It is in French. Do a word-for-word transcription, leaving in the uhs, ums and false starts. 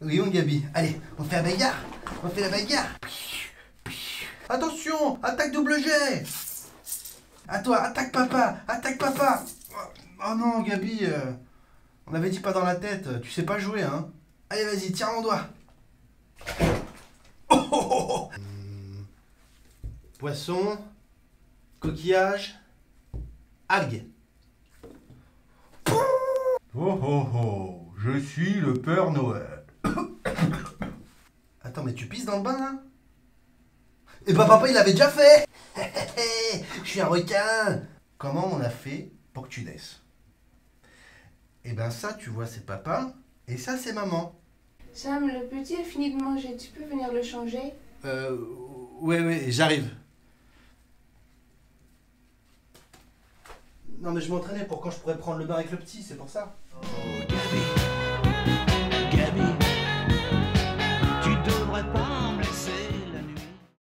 Oui, mon Gabi. Allez, on fait la bagarre. On fait la bagarre. Attention, attaque double jet. À toi, attaque papa, attaque papa. Oh non, Gabi, euh, on avait dit pas dans la tête. Tu sais pas jouer, hein. Allez, vas-y, tire mon doigt. Oh, oh, oh, oh. Hum, Poisson, coquillage, algue. Oh oh oh, je suis le Père Noël. Attends, mais tu pisses dans le bain, là? Eh ben, papa, il l'avait déjà fait. Je suis un requin. Comment on a fait pour que tu naisses? Eh ben, ça, tu vois, c'est papa. Et ça, c'est maman. Sam, le petit a fini de manger. Tu peux venir le changer? Euh... Ouais, ouais, j'arrive. Non, mais je m'entraînais pour quand je pourrais prendre le bain avec le petit, c'est pour ça. Oh.